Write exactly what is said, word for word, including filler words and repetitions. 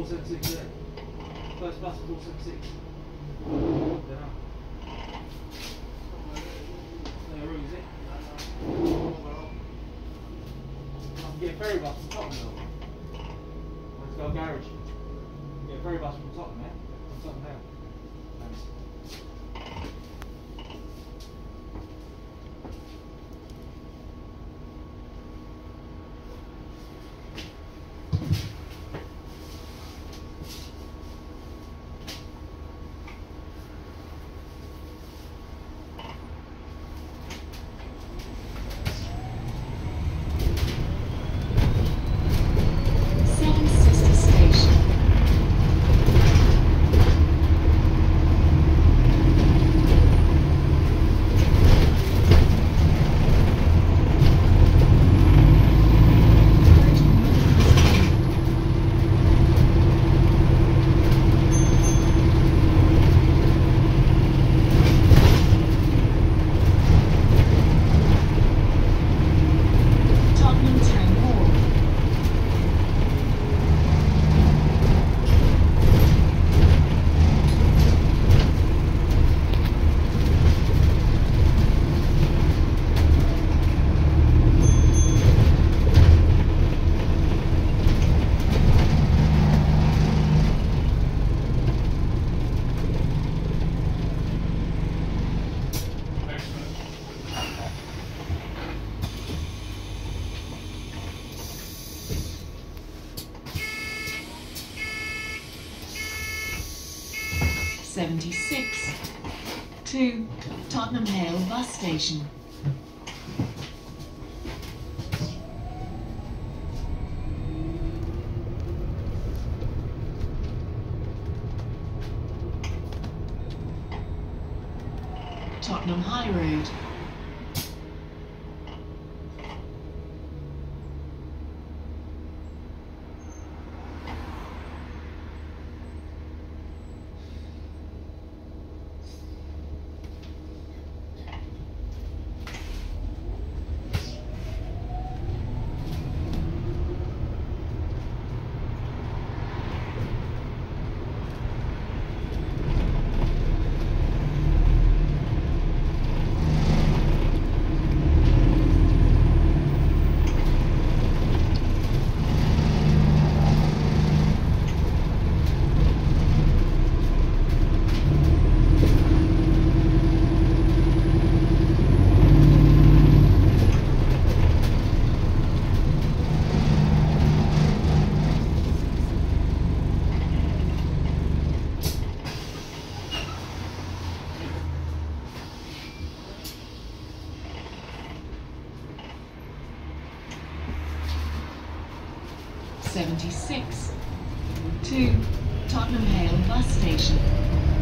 four seven six there? First bus four seven six. I don't know. No room, is it? I can get a ferry bus from Tottenham. Let's go garage. Get a ferry bus from Tottenham, yeah? From Tottenham now. Thanks. seventy-six to Tottenham Hale Bus Station. Tottenham High Road. seventy-six to Tottenham Hale Bus Station.